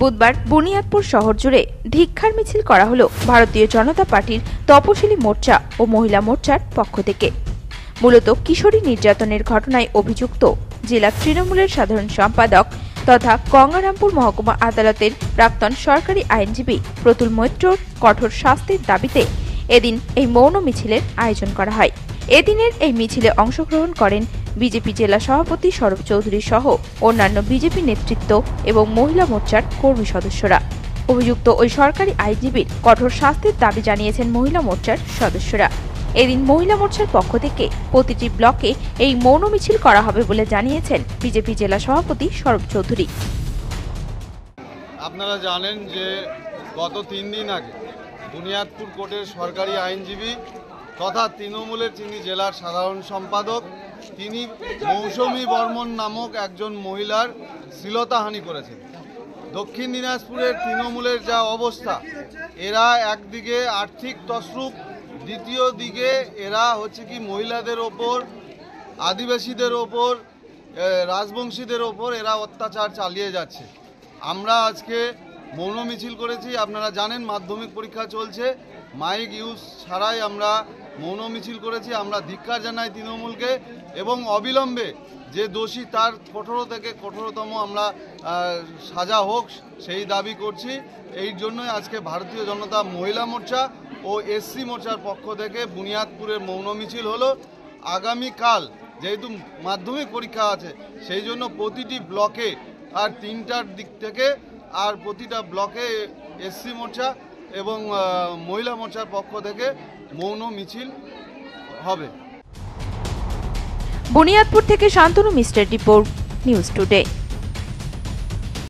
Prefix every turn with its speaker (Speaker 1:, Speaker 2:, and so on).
Speaker 1: বুধবার বুনিয়াদপুর শহর জুড়ে ধিক্কার মিছিল করা হলো ভারতীয় জনতা পার্টির তপশিলি মোর্চা ও মহিলা মোর্চার পক্ষ থেকে। মূলত কিশোরী নির্যাতনের ঘটনায় অভিযুক্ত জেলা তৃণমূলের সাধারণ সম্পাদক তথা গঙ্গারামপুর মহকুমা আদালতের প্রাক্তন সরকারি আইনজীবী প্রতুল মৈত্রর কঠোর শাস্তির দাবিতে এদিন এই মৌন মিছিলের আয়োজন করা হয়। এদিনের এই মিছিলে অংশগ্রহণ করেন বিজেপি জেলা সভাপতি সৌরভ চৌধুরী সহ অন্যান্য বিজেপি নেতৃত্ব এবং মহিলা মোর্চার কর্মী সদস্যরা। অভিযুক্ত ওই সরকারি আইনজীবীর কঠোর শাস্তির দাবি জানিয়েছেন মহিলা মোর্চার সদস্যরা। এদিন মহিলা মোর্চার পক্ষ থেকে প্রতিটি ব্লকে এই মৌন মিছিল করা হবে বলে জানিয়েছেন বিজেপি জেলা সভাপতি সৌরভ চৌধুরী।
Speaker 2: আপনারা জানেন যে গত 3 দিন আগে বুনিয়াদপুর কোর্টের সরকারি আইনজীবী তথা তৃণমূলের যিনি জেলার সাধারণ সম্পাদক তিনি মৌসুমী বর্মন নামক একজন মহিলার শ্লীলতাহানি করেছেন। দক্ষিণ দিনাজপুরের তৃণমূলের যা অবস্থা, এরা একদিকে আর্থিক তছরূপ, দ্বিতীয় দিকে এরা হচ্ছে কি মহিলাদের ওপর, আদিবাসীদের ওপর, রাজবংশীদের ওপর এরা অত্যাচার চালিয়ে যাচ্ছে। আমরা আজকে মৌন মিছিল করেছি। আপনারা জানেন মাধ্যমিক পরীক্ষা চলছে, মাইক ইউজ ছাড়াই আমরা মৌন মিছিল করেছি। আমরা ধিক্কার জানাই তৃণমূলকে এবং অবিলম্বে যে দোষী তার কঠোর থেকে কঠোরতম আমরা সাজা হোক সেই দাবি করছি। এই জন্যই আজকে ভারতীয় জনতা মহিলা মোর্চা ও এসসি মোর্চার পক্ষ থেকে বুনিয়াদপুরের মৌন মিছিল হলো। আগামীকাল যেহেতু মাধ্যমিক পরীক্ষা আছে সেই জন্য প্রতিটি ব্লকে আর 3টার দিক থেকে আর প্রতিটা ব্লকে এসসি মোর্চা এবং মহিলা মোর্চার পক্ষ থেকে মৌন মিছিল হবে।
Speaker 1: বুনিয়াদপুর থেকে Shantanu mister report, news today.